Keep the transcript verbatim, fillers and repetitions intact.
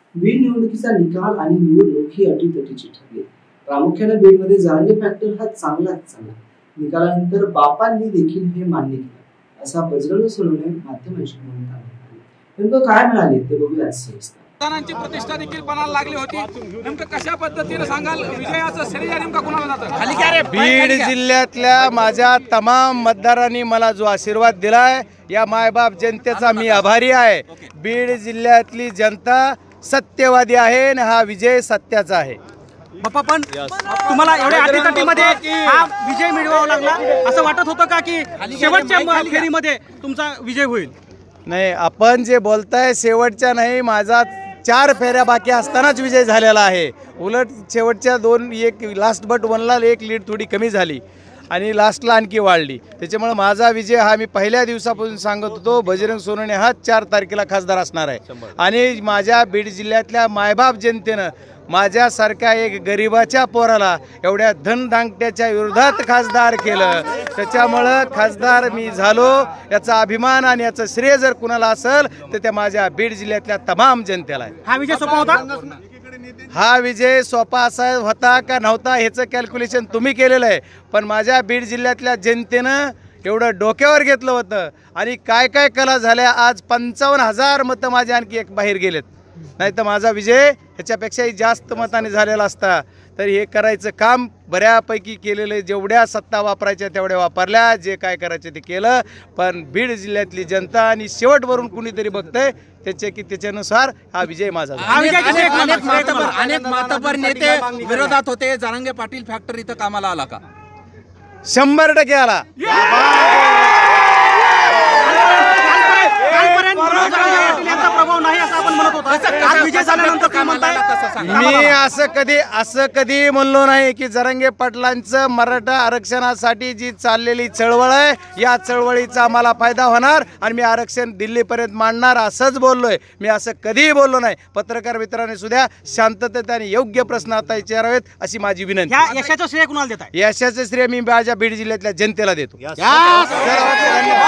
बीड निवडणुकीचा निकाल आणि निवडणूक ही अटीतटीची ठरली। प्रामुख्याने बीडमध्ये जरांगे फॅक्टर हा चांगलाच चालला। निकालानंतर बापांनी देखील हे मान्य केलं, असा बजरंग सोनवणे माध्यमांशी बोलत आहेत। नेमकं काय म्हणाले ते बघूया सविस्तर। मतदानाची प्रतिष्ठा देखील पणाला लागली होती। नेमकं कशा पद्धतीने सांगाल, विजयाचं श्रेय नेमका कोणाला जातं? खाली क्या रे? बीड जिल्ह्यातल्या माझ्या तमाम मतदारांनी मला जो आशीर्वाद दिलाय, या मायबाप जनतेचा मी आभारी आहे। बीड जिल्ह्यातली जनता सत्यवादी आहे आणि हा विजय सत्याचा आहे। बाप्पा, पण तुम्हाला एवढ्या अटीतटीमध्ये हा विजय मिळवावा लागला, असं वाटत होतं का की शेवटच्या फेरीमध्ये तुमचा विजय होईल? नाही, आपण जे बोलताय शेवटच्या नाही, माझा चार फेऱ्या बाकी असतानाच विजय झालेला आहे। उलट शेवटच्या दोन एक लास्ट बट वनला एक लीड थोडी कमी झाली आणि लास्टला आणखी वाढली। त्याच्यामुळे माझा विजय हा मी पहिल्या दिवसापासून सांगत होतो, बजरंग सोनवणे हा चार तारखेला खासदार असणार आहे। आणि माझ्या बीड जिल्ह्यातल्या मायबाप जनतेनं माझ्यासारख्या एक गरिबाच्या पोराला एवढ्या धनदांगट्याच्या विरोधात खासदार केलं, त्याच्यामुळं खासदार मी झालो याचा अभिमान आणि याचं श्रेय जर कुणाला असेल तर त्या माझ्या बीड जिल्ह्यातल्या तमाम जनतेला आहे। हा विजय सोपा होता? हा विजय सोपा असा होता का नव्हता ह्याचं कॅल्क्युलेशन तुम्ही केलेलं आहे, पण माझ्या बीड जिल्ह्यातल्या जनतेनं एवढं डोक्यावर घेतलं होतं आणि काय काय कला झाल्या। आज पंचावन्न हजार मतं माझे आणखी एक बाहेर गेलेत, नाही तर माझा विजय ह्याच्यापेक्षाही जास्त मताने झालेला असता। तर हे करायचं काम बऱ्यापैकी केलेलं आहे, जेवढ्या सत्ता वापरायच्या तेवढ्या वापरल्या, जे काय करायचं ते केलं। पण बीड जिल्ह्यातली जनता आणि शेवटवरून कुणीतरी बघतंय त्याचे की त्याच्यानुसार हा विजय माझा झाला। अनेक मातबर नेते विरोधात होते, जरांगे पाटील फॅक्टर इथं कामाला आला का? शंभर टक्के आला। प्रभाव नाही असं आपण म्हणत होतो, आज विजय झाल्यानंतर काय म्हणताय? मी असं कधी असं कधी म्हणलो नाही की जरांगे पाटलांचं मराठा आरक्षणासाठी जी चाललेली चळवळ आहे, या चळवळीचा आम्हाला फायदा होणार आणि मी आरक्षण दिल्लीपर्यंत मांडणार असंच बोललोय। मी असं कधीही बोललो नाही। पत्रकार मित्रांनी सुद्धा शांततेत आणि योग्य प्रश्न आता विचारावेत अशी माझी विनंती। या यशाचं श्रेय कुणाला देताय? यशाचं श्रेय मी माझ्या बीड जिल्ह्यातल्या जनतेला देतो।